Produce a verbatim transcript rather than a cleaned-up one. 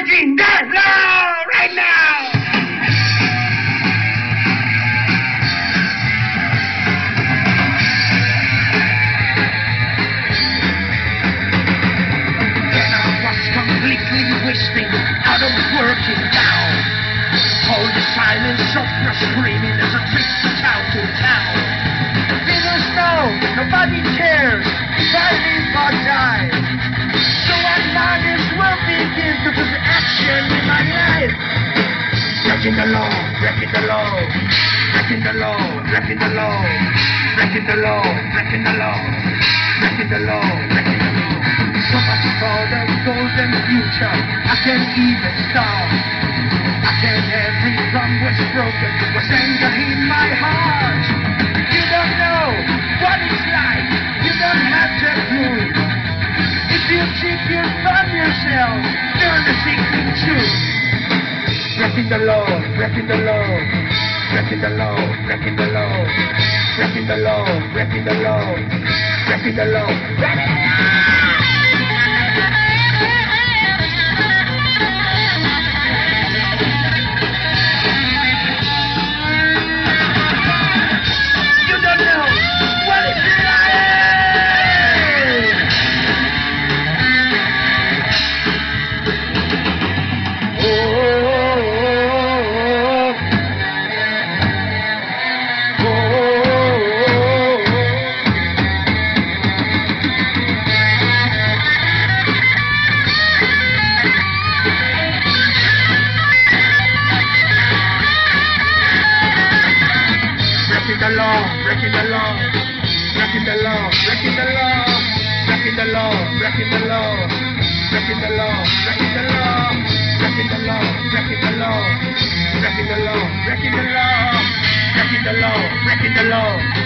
breaking the law right now. When I was completely wasting, out of working down, all the silence of my screaming as I trick the town to town. Figures know, nobody cares if I live or die. So I might as well begin to put action in my life. Breaking the law, breaking the law, breaking the law, breaking the law, breaking the law, breaking the law, breaking the law, breaking the law. So much for the golden future, I can't even start. I can't every drum was broken, was anger in my heart. You don't know what it's like, you don't have the clue. If you cheat, you'll find yourself, turn the secret truth. Breaking the law, breaking the law, breaking the law, breaking the law, breaking the law, breaking the law, breaking the law, breaking the law. Breaking the law, breaking the law, breaking the law, breaking the law, breaking the law, breaking the law, breaking the law, breaking the law, breaking the law, breaking the law, breaking the law, breaking the law, breaking the law, breaking the law.